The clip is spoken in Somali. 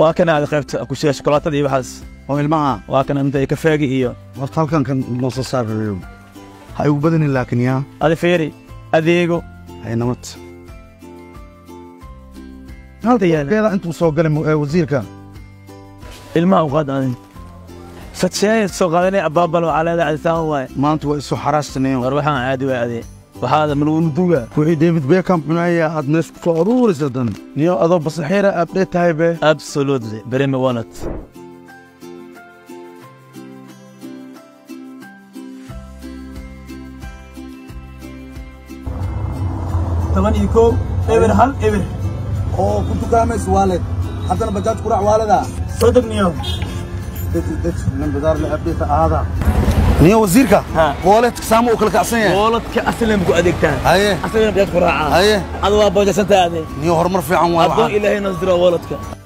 وكان هذا قيبت كوشيه شوكولاته دي بحاس oo ilmaha وكان انت كفاقي iyo horta halkan kan noo soo saarayo hay u badan laakiin yaa هذا فيري adeego hay namad هذا يعني keeda intuu soo galay wasiirka الماء وقادني فتشاي سو قادني ابابل وعلى عدسان واي maanta waa isu xaraashnay وروحان عادي وعادي وهذا من وندوغا wixii David Beckham cunaya aad mees ku soo aruurisadan niyo adoo basaxiira abdee tahay be absolutely بريمي والت طبعا يكو ايبر هل ايبر oo ku dukaamayso waalid hadana bajaaj ku raac waalida صدق نيوم dad nan badaar la abdee aada niyo wasiirka waalidka saamo u kala kacsan yahay والدك اصلا بكو اديكتان haye اصلا بيد قراعه haye ادوا بوجسنت هذه niyo horumar fiican waa ادو الهي نصدر والدك